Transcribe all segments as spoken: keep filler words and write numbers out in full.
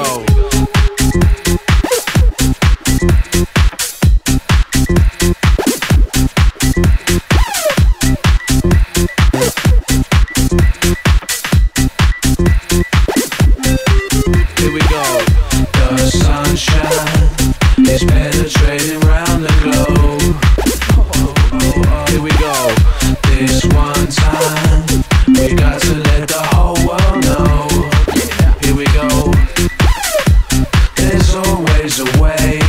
go. Here we go. The sunshine is penetrating round the globe. Here we go. This one time we got to let the whole world know. Here we go. There's always a way.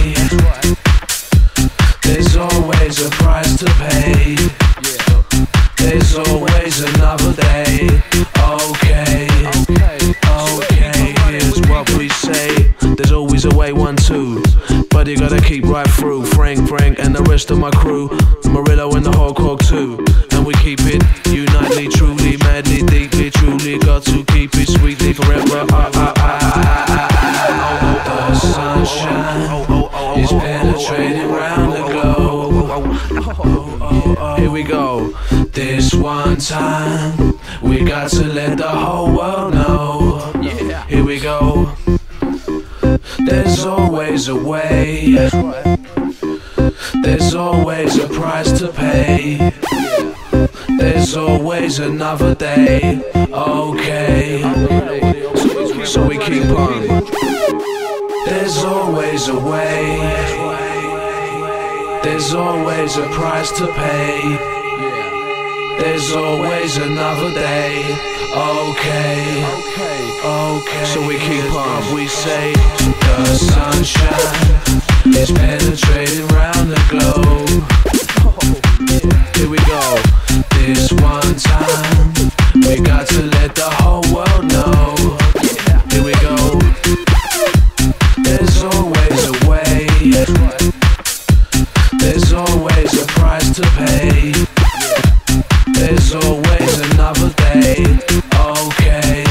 There's always a price to pay. There's always another day. Okay, okay, here's what we say. There's always a way, one, two. But you gotta keep right through. Frank, Frank, and the rest of my crew. Morillo and the whole cog too. And we keep it unitedly, truly, madly, deeply, truly. Got to keep it sweetly forever. Ah, ah, ah, ah, ah, ah, ah. The sunshine is penetrating round the globe. Here we go. This one time we got to let the whole world know. Here we go. There's always a way. There's always a price to pay. There's always another day. Okay, so we keep on. There's always a way. There's always a price to pay. There's always another day. Okay, okay, so we keep on. We say the sunshine is penetrating round the globe. Here we go. This one time we got to let the whole world know. Here we go. There's always a way. There's always a price to pay. There's always another day. Okay.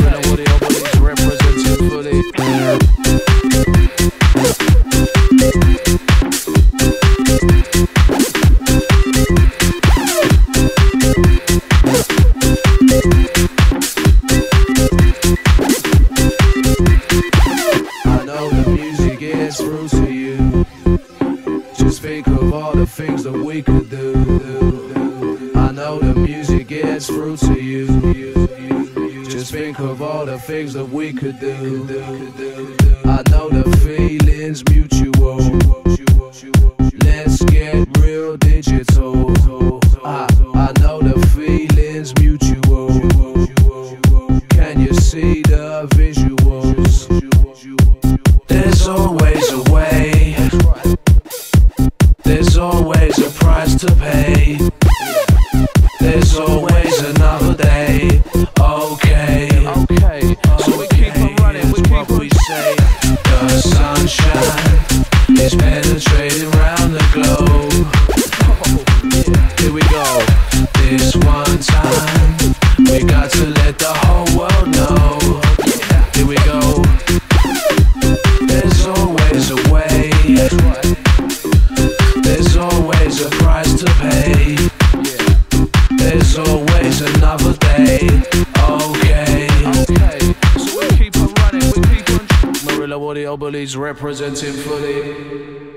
I know the music gets through to you. Just think of all the things that we could do. I know the music gets through to you. Just think of all the things that we could do. I know the feeling's mutual. Let's get real digital. I, I know the feeling's mutual. Can you see the visuals? There's always a way. There's always a price to pay. There's always another day. Okay, okay, so we keep on running. We keep we say the sunshine is penetrating round the globe. Here we go. This one time we got to let the whole world know. Here we go. There's always a way. There's always a price to pay. There's always another day. Okay, okay, so we keep on running. We keep on. Morillo, what the Obeli's representing fully.